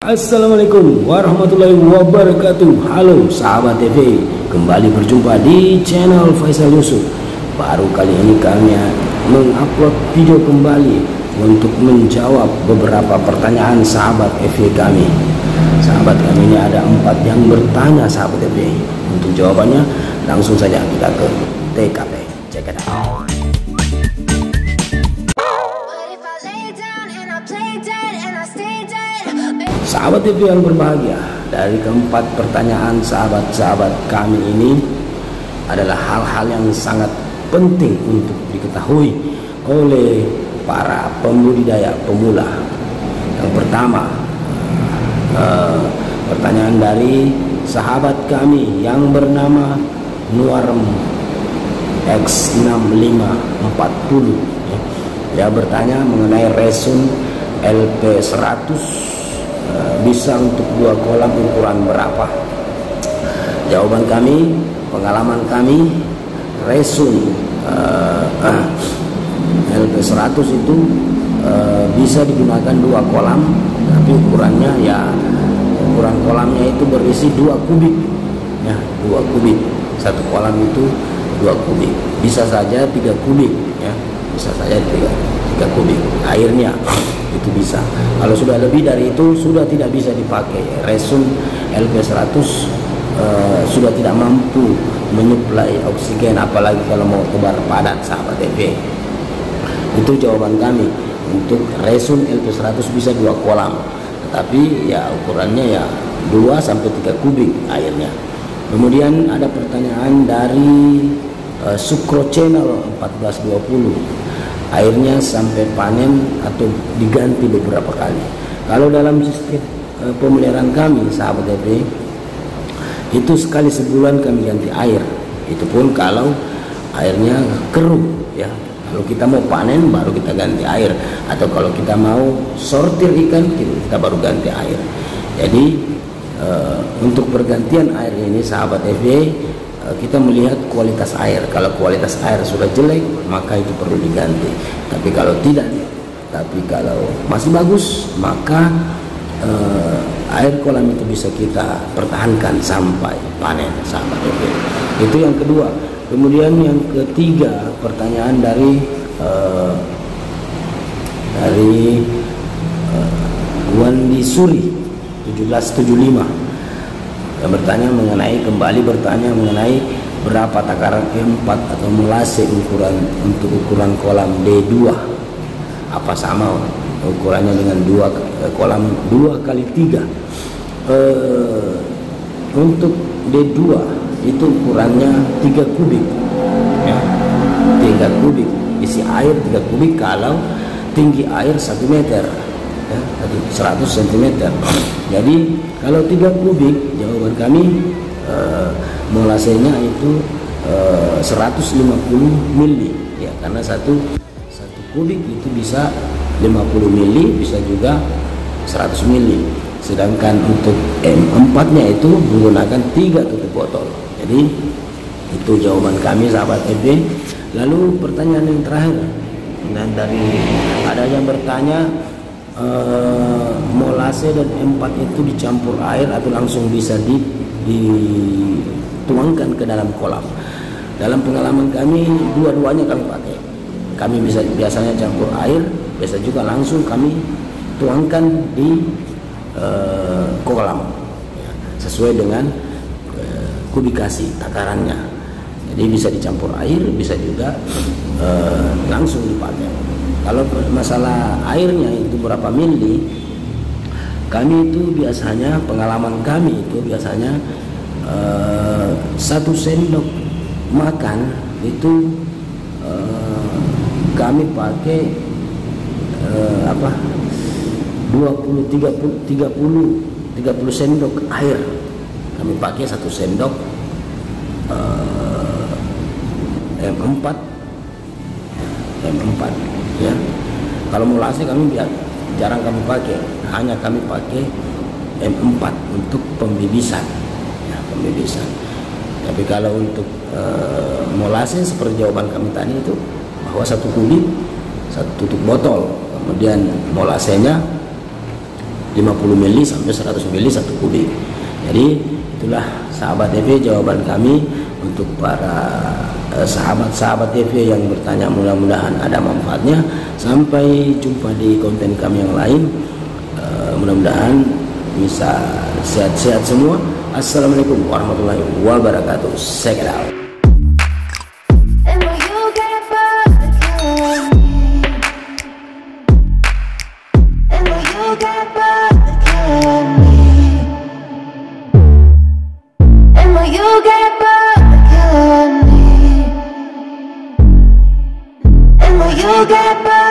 Assalamualaikum warahmatullahi wabarakatuh. Halo sahabat TV, kembali berjumpa di channel Faisal Yusuf. Baru kali ini kami mengupload video kembali untuk menjawab beberapa pertanyaan sahabat FV kami. Sahabat kami ini ada 4 yang bertanya sahabat FV. Untuk jawabannya langsung saja kita ke TKP. Check it out. Sahabat TV yang berbahagia, dari keempat pertanyaan sahabat-sahabat kami ini adalah hal-hal yang sangat penting untuk diketahui oleh para pembudidaya pemula. Yang pertama, pertanyaan dari sahabat kami yang bernama Nuarem X6540. Dia bertanya mengenai resun LP100 bisa untuk 2 kolam ukuran berapa? Jawaban kami, pengalaman kami, resun LP100 itu bisa digunakan 2 kolam, tapi ukurannya ya ukuran kolamnya itu berisi 2 kubik ya, 2 kubik. Satu kolam itu 2 kubik, bisa saja 3 kubik ya, bisa saja 3 kubik airnya itu bisa. Kalau sudah lebih dari itu sudah tidak bisa dipakai. Resun LP100 sudah tidak mampu menyuplai oksigen, apalagi kalau mau tebar padat sahabat TV. Itu jawaban kami. Untuk resun LP100 bisa 2 kolam, tetapi ya ukurannya ya 2 sampai 3 kubik airnya. Kemudian ada pertanyaan dari Sukro Channel 1420. Airnya sampai panen atau diganti beberapa kali. Kalau dalam sistem pemeliharaan kami sahabat TV, itu sekali sebulan kami ganti air. Itu pun kalau airnya keruh ya. Kalau kita mau panen baru kita ganti air, atau kalau kita mau sortir ikan kita baru ganti air. Jadi untuk pergantian air ini sahabat TV, kita melihat kualitas air. Kalau kualitas air sudah jelek maka itu perlu diganti. Tapi kalau tidak, tapi kalau masih bagus maka air kolam itu bisa kita pertahankan sampai panen sahabat TV. Itu yang kedua. Kemudian yang ketiga, pertanyaan dari Wandi Suri 1775. Kembali bertanya mengenai berapa takaran E4 atau molase untuk ukuran kolam D2. Apa sama ukurannya dengan kolam 2 kali 3? Untuk D2 itu ukurannya 3 kubik ya, 3 kubik isi air 3 kubik kalau tinggi air 1 meter ya, 100 cm. Jadi kalau 3 kubik, jawaban kami molasenya itu 150 mili ya, karena satu kubik itu bisa 50 mili, bisa juga 100 mili. Sedangkan untuk M4 nya itu menggunakan 3 tutup botol. Jadi itu jawaban kami sahabat FB. Lalu pertanyaan yang terakhir, dan dari ada yang bertanya, molase dan M4 itu dicampur air atau langsung bisa dituangkan ke dalam kolam. Dalam pengalaman kami, dua-duanya kami pakai. Kami biasanya campur air, biasa juga langsung kami tuangkan di kolam ya, sesuai dengan kubikasi takarannya. Jadi bisa dicampur air, bisa juga langsung dipakai. Kalau masalah airnya itu berapa mili, kami itu biasanya, pengalaman kami itu biasanya 1 sendok makan itu kami pakai 30 sendok air. Kami pakai 1 sendok M4 ya. Kalau molase kami jarang kami pakai, hanya kami pakai M4 untuk pembibisan ya, pembibisan. Tapi kalau untuk molase seperti jawaban kami tadi itu, bahwa 1 kubik 1 tutup botol, kemudian molasenya 50 mili sampai 100 mili 1 kubik. Jadi itulah sahabat TV jawaban kami untuk para sahabat-sahabat TV yang bertanya, mudah-mudahan ada manfaatnya. Sampai jumpa di konten kami yang lain. Mudah-mudahan bisa sehat-sehat semua. Assalamualaikum warahmatullahi wabarakatuh. Check it out. You get back.